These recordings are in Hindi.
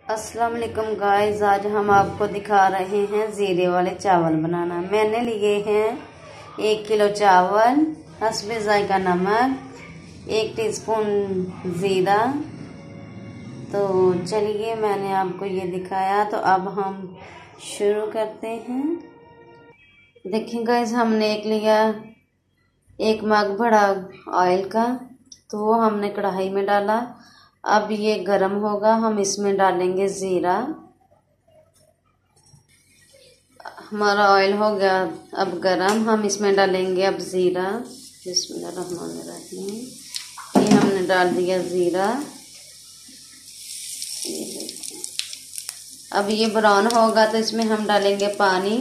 अस्सलाम वालेकुम गाइस, आज हम आपको दिखा रहे हैं ज़ीरे वाले चावल बनाना। मैंने लिए हैं 1 किलो चावल, हस्बे जायका नमक, 1 टीस्पून ज़ीरा। तो चलिए मैंने आपको ये दिखाया, तो अब हम शुरू करते हैं। देखिए गाइस, हमने एक मग भरा ऑयल का, तो वो हमने कढ़ाई में डाला। अब ये गरम होगा, हम इसमें डालेंगे ज़ीरा। हमारा ऑयल हो गया अब गरम, हम इसमें डालेंगे अब ज़ीरा। बिस्मिल्लाहिर्रहमानिर्रहीम। ये हमने डाल दिया ज़ीरा। अब ये ब्राउन होगा तो इसमें हम डालेंगे पानी।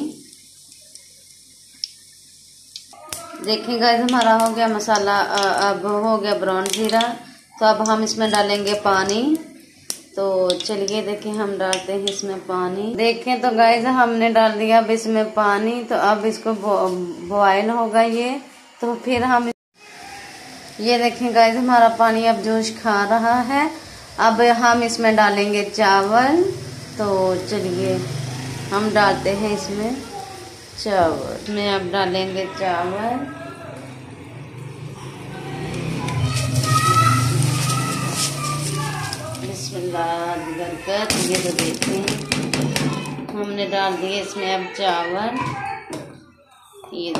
देखिए गाइस, हमारा हो गया मसाला, अब हो गया ब्राउन ज़ीरा, तो अब हम इसमें डालेंगे पानी। तो चलिए देखिए, हम डालते हैं इसमें पानी। देखें तो गाइस, हमने डाल दिया अब इसमें पानी। तो अब इसको बॉयल होगा ये, तो फिर हम ये देखें गाइस, हमारा पानी अब जोश खा रहा है। अब हम इसमें डालेंगे चावल। तो चलिए हम डालते हैं इसमें चावल। में अब डालेंगे चावल। बिस्मिल्लाह। ये तो देखें, हमने डाल दिए इसमें अब चावल। ये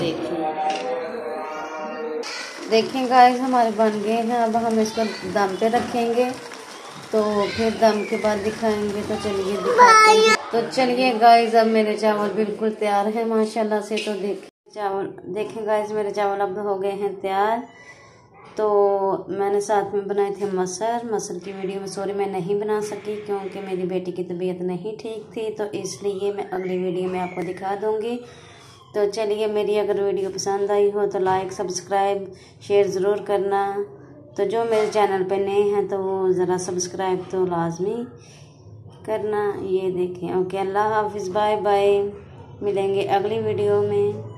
देखें गाइस, हमारे बन गए हैं। अब हम इसको दम पे रखेंगे, तो फिर दम के बाद दिखाएंगे। तो चलिए दिखाते हैं। तो चलिए गाइस, अब मेरे चावल बिल्कुल तैयार हैं माशाल्लाह से। तो देखें गाइस, मेरे चावल अब हो गए हैं तैयार। तो मैंने साथ में बनाए थे मसर की वीडियो में सॉरी मैं नहीं बना सकी, क्योंकि मेरी बेटी की तबीयत नहीं ठीक थी। तो इसलिए मैं अगली वीडियो में आपको दिखा दूँगी। तो चलिए, मेरी अगर वीडियो पसंद आई हो तो लाइक, सब्सक्राइब, शेयर ज़रूर करना। तो जो मेरे चैनल पे नए हैं तो वो ज़रा सब्सक्राइब तो लाजमी करना। ये देखें। ओके, अल्लाह हाफिज़, बाय बाय। मिलेंगे अगली वीडियो में।